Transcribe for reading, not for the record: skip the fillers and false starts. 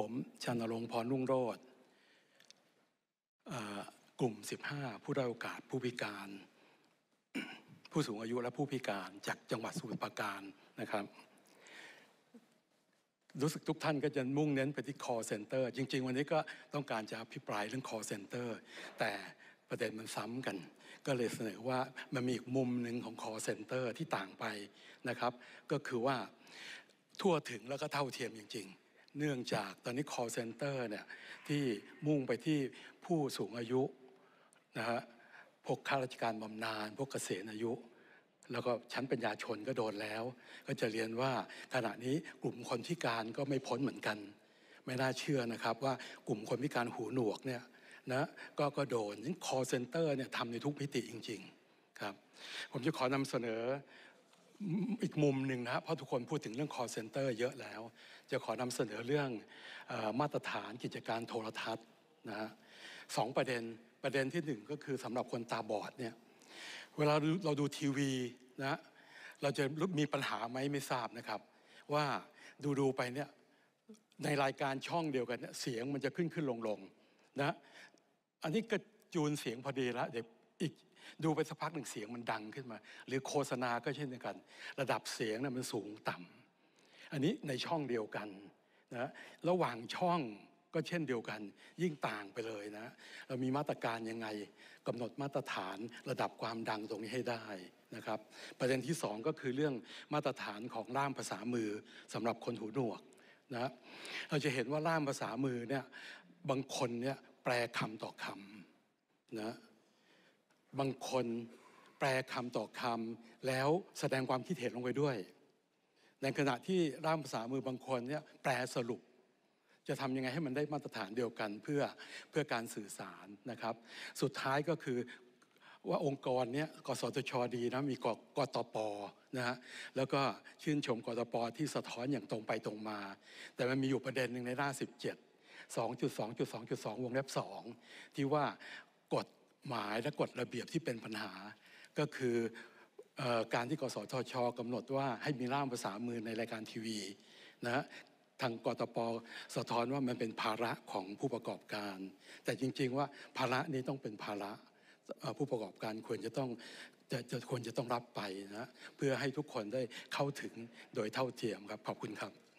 ผมชนรงค์ พรรุ่งโรจน์กลุ่ม15ผู้ด้อยโอกาสผู้พิการผู้สูงอายุและผู้พิการจากจังหวัดสมุทรปราการนะครับรู้สึกทุกท่านก็จะมุ่งเน้นไปที่ call center จริงๆวันนี้ก็ต้องการจะอภิปรายเรื่อง call center แต่ประเด็นมันซ้ำกันก็เลยเสนอว่ามันมีอีกมุมหนึ่งของ call center ที่ต่างไปนะครับก็คือว่าทั่วถึงแล้วก็เท่าเทียมจริงๆเนื่องจากตอนนี้ call center เนี่ยที่มุ่งไปที่ผู้สูงอายุนะฮะพวกข้าราชการบำนาญพวกเกษียณอายุแล้วก็ชั้นปัญญาชนก็โดนแล้วก็จะเรียนว่าขณะนี้กลุ่มคนพิการก็ไม่พ้นเหมือนกันไม่น่าเชื่อนะครับว่ากลุ่มคนพิการหูหนวกเนี่ยนะก็โดน call center เนี่ยทำในทุกมิติจริงๆครับผมจะขอนำเสนออีกมุมหนึ่งนะเพราะทุกคนพูดถึงเรื่อง call center เยอะแล้วจะขอนำเสนอเรื่องมาตรฐานกิจการโทรทัศน์นะฮะสองประเด็นที่หนึ่งก็คือสำหรับคนตาบอดเนี่ยเวลาเราดูทีวีนะเราจะมีปัญหาไหมไม่ทราบนะครับว่าดูไปเนี่ยในรายการช่องเดียวกันเนี่ยเสียงมันจะขึ้นลงนะอันนี้ก็จูนเสียงพอดีแล้วเดี๋ยวอีกดูไปสักพักหนึ่งเสียงมันดังขึ้นมาหรือโฆษณาก็เช่นเดียวกันระดับเสียงเนี่ยมันสูงต่ำอันนี้ในช่องเดียวกันนะระหว่างช่องก็เช่นเดียวกันยิ่งต่างไปเลยนะเรามีมาตรการยังไงกำหนดมาตรฐานระดับความดังตรงนี้ให้ได้นะครับประเด็นที่สองก็คือเรื่องมาตรฐานของล่ามภาษามือสำหรับคนหูหนวกนะเราจะเห็นว่าล่ามภาษามือเนี่ยบางคนเนี่ยแปลคำต่อคำนะบางคนแปลคำต่อคำแล้วแสดงความคิดเห็นลงไปด้วยในขณะที่ล่ามภาษามือบางคนเนี่ยแปลสรุปจะทำยังไงให้มันได้มาตรฐานเดียวกันเพื่อการสื่อสารนะครับสุดท้ายก็คือว่าองค์กรเนี้ยกสทช.ดีนะมีกตป.นะฮะแล้วก็ชื่นชมกตป.ที่สะท้อนอย่างตรงไปตรงมาแต่มันมีอยู่ประเด็นหนึ่งในหน้า17 2.2.2.2 วงเล็บ2ที่ว่ากฎหมายและกฎระเบียบที่เป็นปัญหาก็คือการที่กสทช.กำหนดว่าให้มีล่ามภาษามือในรายการทีวีนะทางกตป.สะท้อนว่ามันเป็นภาระของผู้ประกอบการแต่จริงๆว่าภาระนี้ต้องเป็นภาระผู้ประกอบการควรจะต้องรับไปนะเพื่อให้ทุกคนได้เข้าถึงโดยเท่าเทียมครับขอบคุณครับ